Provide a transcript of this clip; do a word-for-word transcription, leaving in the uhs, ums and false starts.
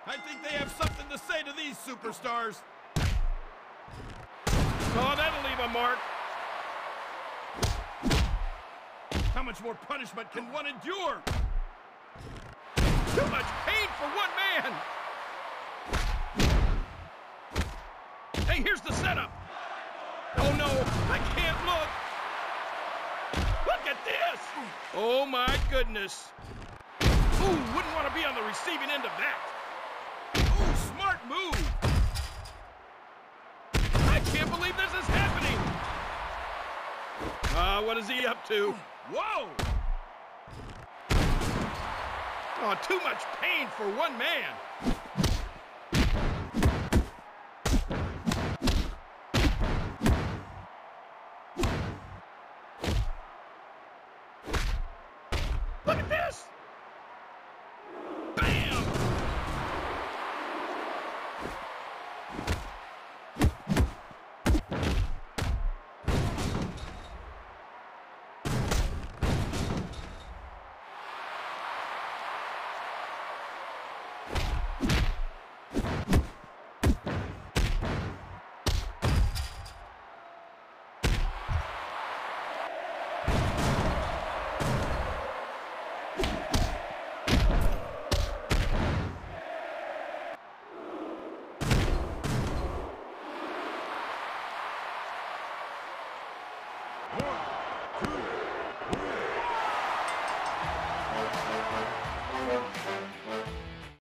I think they have something to say to these superstars. Oh, that'll leave a mark. How much more punishment can one endure? Too much pain for one man! Hey, here's the setup! Oh no, I can't look! Look at this! Oh my goodness! Ooh, wouldn't want to be on the receiving end of that! Ooh, smart move! I can't believe this is happening! Ah, uh, what is he up to? Whoa! Oh, too much pain for one man! Look at this! Bam!